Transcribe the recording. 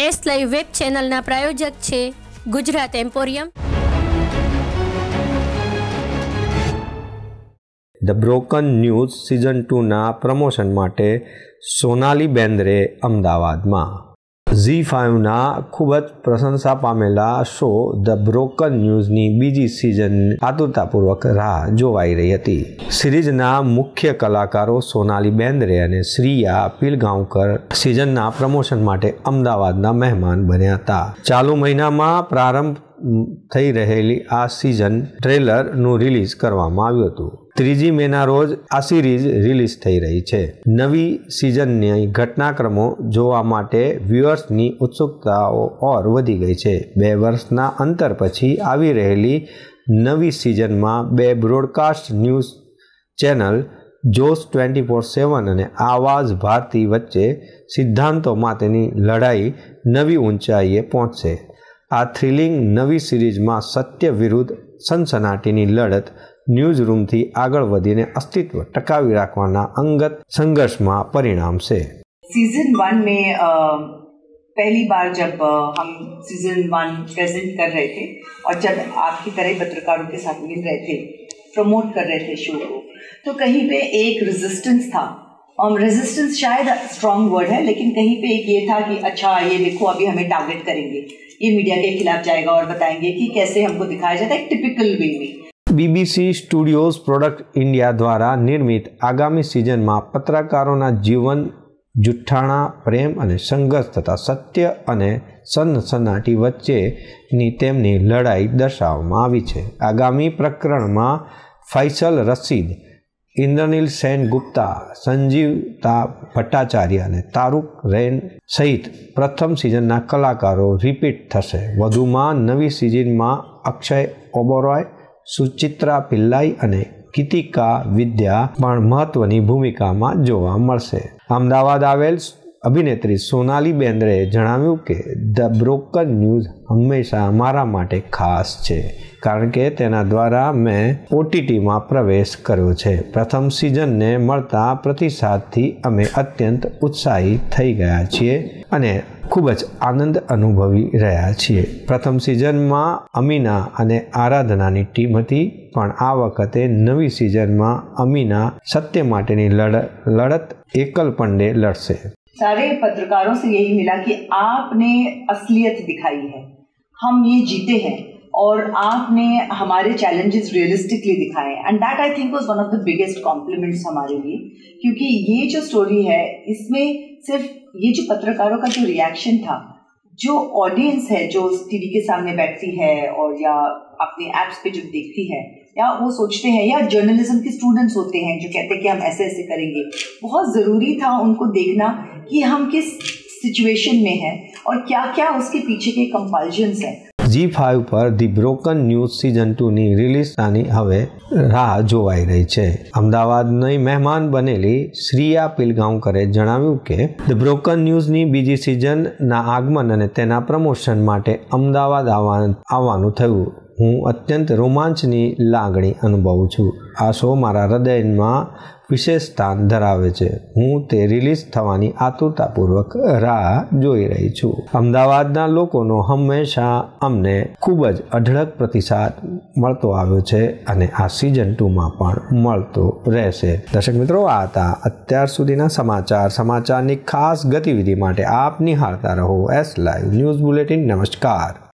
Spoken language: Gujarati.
એસ લાઈવ વેબ ચેનલના પ્રાયોજક છે Gujarat emporium. The broken news season 2ના પ્રમોશન માટે સોનાલી બેન્દ્રે અમદાવાદમાં. ઝી5ના ખૂબ જ પ્રશંસા પામેલા શો ધ બ્રોકન ન્યૂઝની બીજી સિઝન આતુરતાપૂર્વક રાહ જોવાઈ રહી હતી. સિરીઝના મુખ્ય કલાકારો સોનાલી બેન્દ્રે અને શ્રીયા પિલગાંવકર સિઝનના પ્રમોશન માટે અમદાવાદના મહેમાન બન્યા હતા. ચાલુ મહિનામાં પ્રારંભ થઈ રહેલી આ સિઝન ટ્રેલરનું રિલીઝ કરવામાં આવ્યું હતું. 3 મેના રોજ આ સિરીઝ રિલીઝ થઈ રહી છે. નવી સિઝનની ઘટનાક્રમો જોવા માટે વ્યુઅર્સની ઉત્સુકતાઓ ઓર વધી ગઈ છે. 2 વર્ષના અંતર પછી આવી રહેલી નવી સિઝનમાં 2 બ્રોડકાસ્ટ ન્યૂઝ ચેનલ જોશ 24/7 અને આવાઝ ભારતી વચ્ચે સિદ્ધાંતો માટેની લડાઈ નવી ઊંચાઈએ પહોંચશે. આ થ્રિલિંગ નવી સિરીઝમાં સત્ય વિરુદ્ધ સનસનાટીની લડત ન્યૂઝ રૂમથી આગળ વધીને અસ્તિત્વ ટકાવી રાખવાના અંગત संघर्षમાં परिणामसे. सीजन 1 में पहली बार जब हम सीजन 1 प्रेजेंट कर रहे थे और जब आपकी तरह पत्रकारों के साथ मिल रहे थे, प्रमोट कर रहे थे शो को, तो कहीं पे एक रेजिस्टेंस था. रेजिस्टेंस शायद स्ट्रॉन्ग वर्ड है, लेकिन कहीं पे एक ये था कि अच्छा ये देखो अभी हमें टारगेट करेंगे, ये मीडिया के खिलाफ जाएगा और बताएंगे कि कैसे हमको दिखाया जाता है एक टिपिकल वे में. બીબીસી સ્ટુડિયોઝ પ્રોડક્ટ ઇન્ડિયા દ્વારા નિર્મિત આગામી સિઝનમાં પત્રકારોના જીવન, જુઠ્ઠાણા, પ્રેમ અને સંઘર્ષ તથા સત્ય અને સનસનાટી વચ્ચેની તેમની લડાઈ દર્શાવવામાં આવી છે. આગામી પ્રકરણમાં ફૈસલ રશીદ, ઇન્દ્રનીલ સેન ગુપ્તા, સંજીવતા ભટ્ટાચાર્ય અને તારુક રૈન સહિત પ્રથમ સિઝનના કલાકારો રિપીટ થશે. વધુમાં નવી સિઝનમાં અક્ષય ઓબેરોય, સુચિત્રા પિલ્લાઈ અને ગીતિકા વિદ્યા પણ મહત્વની ભૂમિકામાં જોવા મળશે. અમદાવાદ આવેલ અભિનેત્રી સોનાલી બેન્દ્રેએ જણાવ્યું કે ધ બ્રોકન ન્યૂઝ હંમેશા મારા માટે ખાસ છે, કારણ કે તેના દ્વારા મેં ઓટીટીમાં પ્રવેશ કર્યો છે. પ્રથમ સિઝનને મળતા પ્રતિસાદથી અમે અત્યંત ઉત્સાહી થઈ ગયા છીએ અને ખૂબ જ આનંદ અનુભવી રહ્યા છીએ. પ્રથમ સિઝનમાં અમીના અને આરાધનાની ટીમ હતી, પણ આ વખતે નવી સિઝનમાં અમીના સત્ય માટેની લડત એકલ पंडे લડશે. सारे पत्रकारों से यही मिला कि आपने असलियत दिखाई है, हम ये जीते हैं और आपने हमारे चैलेंजेस रियलिस्टिकली दिखाए हैं, and that I think was one of the biggest compliments हमारे लिए, क्योंकि ये जो स्टोरी है इसमें सिर्फ ये जो पत्रकारों का जो रिएक्शन था, जो ऑडियंस है जो टीवी के सामने बैठती है और या अपने ऐप्स पे जो देखती है या वो सोचते हैं, या जर्नलिज्म के स्टूडेंट्स होते हैं जो कहते हैं कि हम ऐसे ऐसे करेंगे, बहुत ज़रूरी था उनको देखना कि हम किस सिचुएशन में हैं और क्या क्या उसके पीछे के कंपल्जन्स हैं. ઝી5 પર ધી બ્રોકન ન્યૂઝ સિઝન 2ની રિલીઝની હવે રાહ જોવાઈ રહી છે. અમદાવાદની મહેમાન બનેલી શ્રીયા પિલગાંવકરે જણાવ્યું કે ધ બ્રોકન ન્યૂઝની બીજી સિઝનના આગમન અને તેના પ્રમોશન માટે અમદાવાદ આવવાનું થયું. હું અત્યંત રોમાંચની લાગણી અનુભવું છું. આ શો મારા હૃદયમાં વિશેષ સ્થાન ધરાવે છે. હું તે રિલીઝ થવાની આતુરતાપૂર્વક રાહ જોઈ રહી છું. અમદાવાદના લોકોનો હંમેશા અમને ખૂબ જ અઢળક પ્રતિસાદ મળતો આવ્યો છે અને આ સિઝન 2માં પણ મળતો રહેશે. દર્શક મિત્રો, આ હતા અત્યાર સુધીના સમાચારની ખાસ ગતિવિધિ માટે આપ નિહાળતા રહો એસ લાઈવ ન્યૂઝ બુલેટિન. નમસ્કાર.